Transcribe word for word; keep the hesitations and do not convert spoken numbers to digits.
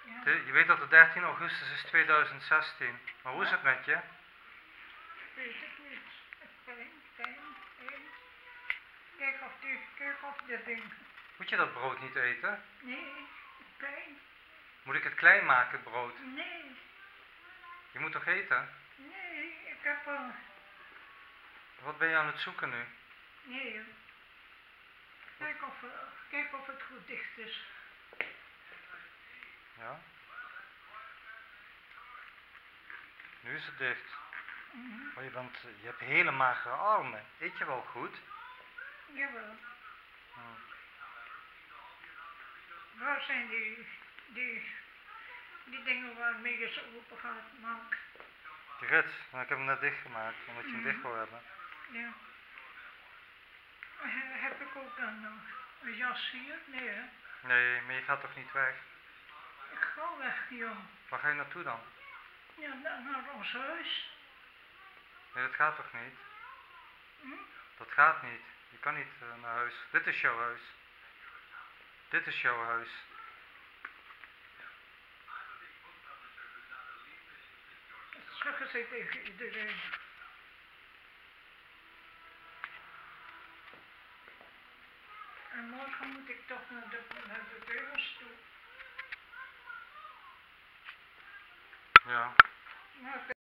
Ja. De, je weet dat het dertien augustus is tweeduizend zestien. Maar hoe is het met je? Weet ik niet. Pijn, pijn, pijn. Kijk of, die, kijk of dit ding. Moet je dat brood niet eten? Nee, pijn. Moet ik het klein maken, het brood? Nee, Je moet toch eten? nee, ik heb al. Wat ben je aan het zoeken nu? Nee. Kijk of, eh, kijk of het goed dicht is. Ja? Nu is het dicht. Mhm. Oh, je, bent, je hebt hele magere armen. Eet je wel goed? Jawel. Hm. Waar zijn die, die, die dingen waarmee je ze open gaat maken? Die rits, nou, ik heb hem net dichtgemaakt, omdat je hem Mhm. dicht wil hebben. Ja. He- Heb ik ook een, eh, een jas hier? Nee, hè? Nee, maar je gaat toch niet weg? Ik ga weg, jong. Waar ga je naartoe dan? Ja, na- naar ons huis. Nee, dat gaat toch niet? Hm? Dat gaat niet. Je kan niet uh, naar huis. Dit is jouw huis. Dit is jouw huis. Dat zeggen ze tegen iedereen. En morgen moet ik toch naar de, naar de deurs toe. Ja. Maar